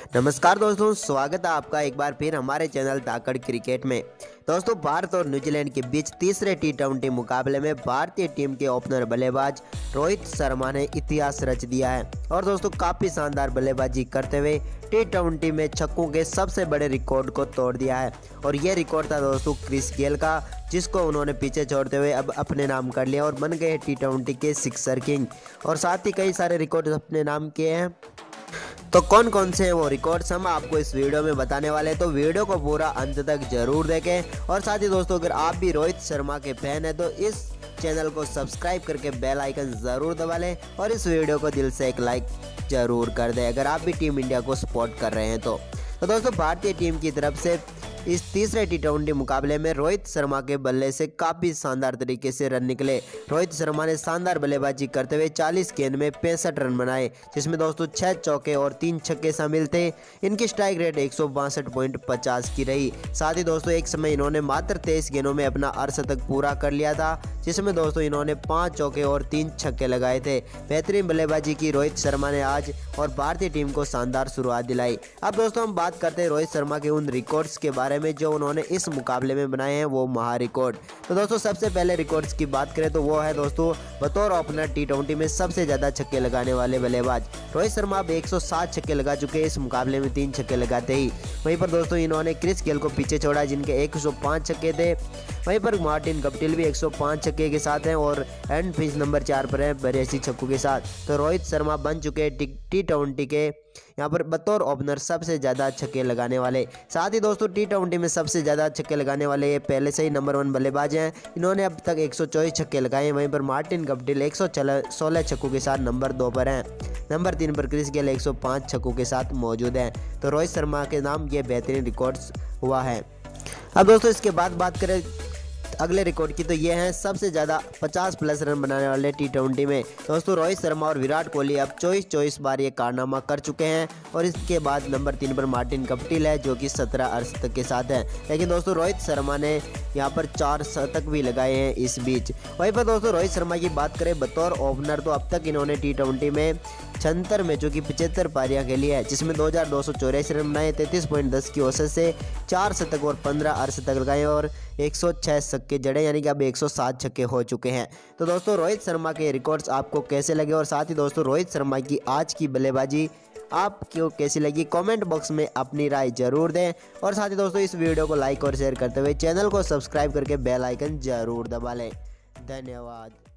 नमस्कार दोस्तों, स्वागत है आपका एक बार फिर हमारे चैनल धाकड़ क्रिकेट में। दोस्तों, भारत और न्यूजीलैंड के बीच तीसरे T20 मुकाबले में भारतीय टीम के ओपनर बल्लेबाज रोहित शर्मा ने इतिहास रच दिया है और दोस्तों काफ़ी शानदार बल्लेबाजी करते हुए T20 में छक्कों के सबसे बड़े रिकॉर्ड को तोड़ दिया है। और ये रिकॉर्ड था दोस्तों क्रिस गेल का, जिसको उन्होंने पीछे छोड़ते हुए अब अपने नाम कर लिया और बन गए T20 के सिक्सर किंग। और साथ ही कई सारे रिकॉर्ड अपने नाम किए हैं। तो कौन कौन से हैं वो रिकॉर्ड्स हम आपको इस वीडियो में बताने वाले हैं, तो वीडियो को पूरा अंत तक जरूर देखें। और साथ ही दोस्तों, अगर आप भी रोहित शर्मा के फैन हैं तो इस चैनल को सब्सक्राइब करके बेल आइकन ज़रूर दबा लें और इस वीडियो को दिल से एक लाइक ज़रूर कर दें अगर आप भी टीम इंडिया को सपोर्ट कर रहे हैं तो दोस्तों भारतीय टीम की तरफ से इस तीसरे T20 मुकाबले में रोहित शर्मा के बल्ले से काफ़ी शानदार तरीके से रन निकले। रोहित शर्मा ने शानदार बल्लेबाजी करते हुए 40 गेंद में 65 रन बनाए, जिसमें दोस्तों 6 चौके और 3 छक्के शामिल थे। इनकी स्ट्राइक रेट 162.50 की रही। साथ ही दोस्तों एक समय इन्होंने मात्र 23 गेंदों में अपना अर्धशतक पूरा कर लिया था, जिसमें दोस्तों इन्होंने 5 चौके और 3 छक्के लगाए थे। बेहतरीन बल्लेबाजी की रोहित शर्मा ने आज और भारतीय टीम को शानदार शुरुआत दिलाई। अब दोस्तों हम बात करते हैं रोहित शर्मा के उन रिकॉर्ड्स के बारे में जो उन्होंने इस मुकाबले में बनाए हैं, वो महा रिकॉर्ड। तो दोस्तों सबसे पहले रिकॉर्ड्स की बात करें तो वो है दोस्तों बतौर ओपनर T20 में सबसे ज़्यादा छक्के लगाने वाले बल्लेबाज रोहित शर्मा अब 107 छक्के लगा चुके हैं। इस मुकाबले में 3 छक्के लगाते ही वहीं पर दोस्तों इन्होंने क्रिस गेल को पीछे छोड़ा, जिनके 105 छक्के थे। वहीं पर मार्टिन गप्टिल भी 105 छक्के के साथ हैं और एंड फिंच नंबर 4 पर है 82 छक्कों के साथ। तो रोहित शर्मा बन चुके T20 के यहाँ पर बतौर ओपनर सबसे ज़्यादा छक्के लगाने वाले। साथ ही दोस्तों T20 में सबसे ज़्यादा छक्के लगाने वाले ये पहले से ही नंबर 1 बल्लेबाज हैं। इन्होंने अब तक 124 छक्के लगाए हैं। वहीं पर मार्टिन गप्टिल 116 छक्कों के साथ नंबर 2 पर हैं। नंबर 3 पर क्रिस गेल 105 छक्कों के साथ मौजूद हैं। तो रोहित शर्मा के नाम ये बेहतरीन रिकॉर्ड्स हुआ है। अब दोस्तों इसके बाद बात करें अगले रिकॉर्ड की, तो ये हैं सबसे ज़्यादा 50+ रन बनाने वाले T20 में। दोस्तों रोहित शर्मा और विराट कोहली अब 24 बार ये कारनामा कर चुके हैं। और इसके बाद नंबर 3 पर मार्टिन गप्टिल है, जो कि 17 अर्धशतक के साथ है। लेकिन दोस्तों रोहित शर्मा ने यहाँ पर 4 शतक भी लगाए हैं इस बीच। वहीं पर दोस्तों रोहित शर्मा की बात करें बतौर ओपनर, तो अब तक इन्होंने T20 में 76 मैचों की 75 पारियां खेली है, जिसमें 2284 रन बनाए, 33.10 की औसत से 4 शतक और 15 अर्धशतक लगाए और 106 छक्के जड़े, यानी कि अब 107 छक्के हो चुके हैं। तो दोस्तों रोहित शर्मा के रिकॉर्ड्स आपको कैसे लगे और साथ ही दोस्तों रोहित शर्मा की आज की बल्लेबाजी आपको कैसी लगी, कमेंट बॉक्स में अपनी राय जरूर दें। और साथ ही दोस्तों इस वीडियो को लाइक और शेयर करते हुए चैनल को सब्सक्राइब करके बेल आइकन जरूर दबा लें। धन्यवाद।